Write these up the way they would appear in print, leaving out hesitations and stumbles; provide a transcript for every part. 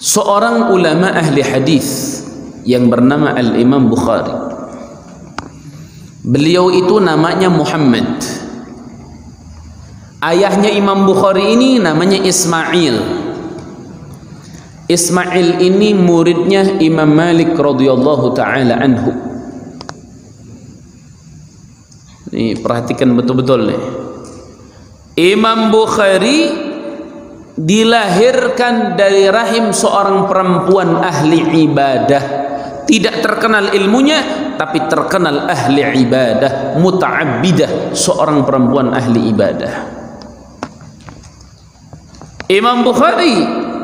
seorang ulama ahli hadis yang bernama Al-Imam Bukhari. Beliau itu namanya Muhammad. Ayahnya Imam Bukhari ini namanya Ismail. Ismail ini muridnya Imam Malik radhiyallahu taala anhu. Nih, perhatikan betul-betul nih. Imam Bukhari dilahirkan dari rahim seorang perempuan ahli ibadah, tidak terkenal ilmunya tapi terkenal ahli ibadah, muta'abbidah, seorang perempuan ahli ibadah. Imam Bukhari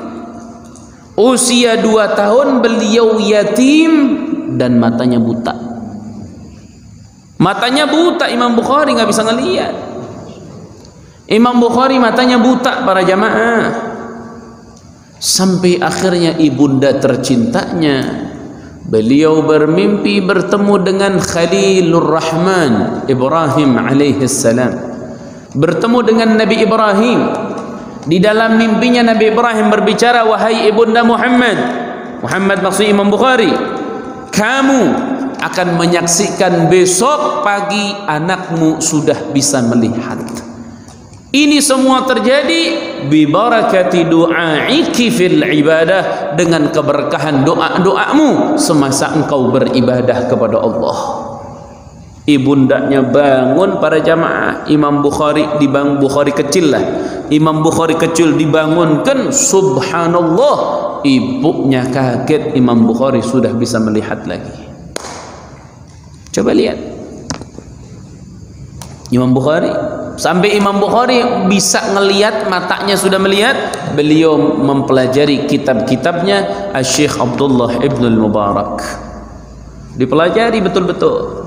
usia 2 tahun beliau yatim dan matanya buta. Matanya buta, Imam Bukhari nggak bisa ngelihat. Imam Bukhari matanya buta para jamaah. Sampai akhirnya ibunda tercintanya, beliau bermimpi bertemu dengan Khalilur Rahman Ibrahim alaihissalam, bertemu dengan Nabi Ibrahim. Di dalam mimpinya Nabi Ibrahim berbicara, wahai ibunda Muhammad, Muhammad maksud Imam Bukhari, kamu akan menyaksikan besok pagi anakmu sudah bisa melihat. Ini semua terjadi bi barakati du'aiki fil ibadah, dengan keberkahan doa-doamu semasa engkau beribadah kepada Allah. Ibundanya bangun para jamaah. Imam Bukhari dibangun, Bukhari kecil lah. Imam Bukhari kecil dibangunkan, subhanallah, ibunya kaget, Imam Bukhari sudah bisa melihat lagi. Coba lihat Imam Bukhari, sampai Imam Bukhari bisa ngelihat, matanya sudah melihat. Beliau mempelajari kitab-kitabnya Syekh Abdullah Ibn Al-Mubarak, dipelajari betul-betul.